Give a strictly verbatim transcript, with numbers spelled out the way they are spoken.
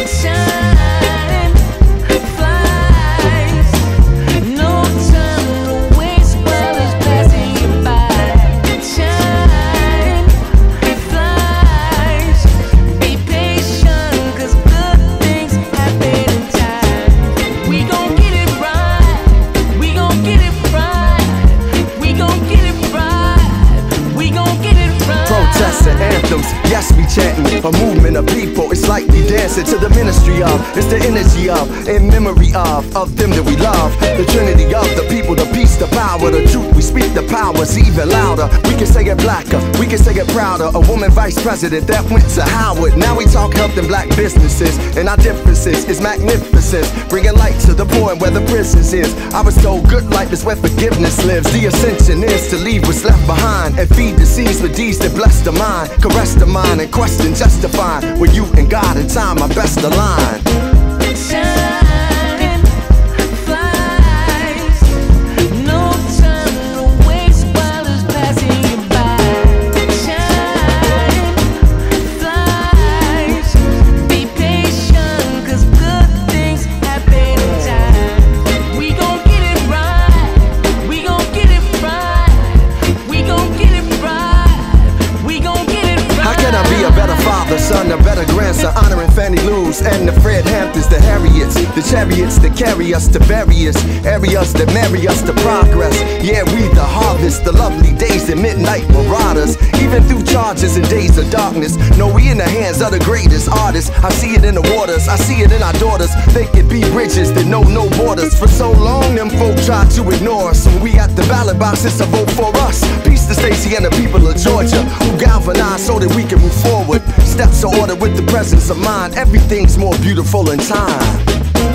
Time flies, no time to waste while it's passing you by. Time flies, be patient, cause good things happen in time. We gon' get it right, we gon' get it right, we gon' get it right, we gon' get it right. Protests and anthems, yes, we chanting a movement of people. It's like we dancing to the ministry of. It's the energy of, in memory of, of them that we love. The trinity of the people, the peace, the power, the truth. We speak the power's even louder. We can say it blacker, we can say it prouder. A woman vice president that went to Howard. Now we talk helping black businesses, and our differences is magnificent. Bringing light to the point where the prisons is. I was told good life is where forgiveness lives. The ascension is to leave what's left behind and feed the seeds with deeds that bless the mind. Caress the mind and question justifying where you and God in time are best aligned. Time flies, no time to waste while it's passing you by. Time flies, be patient, cause good things happen in time. We gon' get it right, we gon' get it right, we gon' get it right, we gon' get it right. How can I be a better father, son, a better grandson, honoring Fannie Lou's and the Fred Hamptons, the Harriets, the chariots that carry us to various areas that marry us to progress. Yeah, we the harvest, the lovely days and midnight marauders. Even through charges and days of darkness, know we in the hands of the greatest artists. I see it in the waters, I see it in our daughters. They could be bridges that know no borders. For so long, them folk tried to ignore us. When we at the ballot box, it's a vote for us. Peace to Stacey and the people of Georgia, who galvanize so that we can move forward. Steps are ordered with the presence of mind. Everything's more beautiful in time.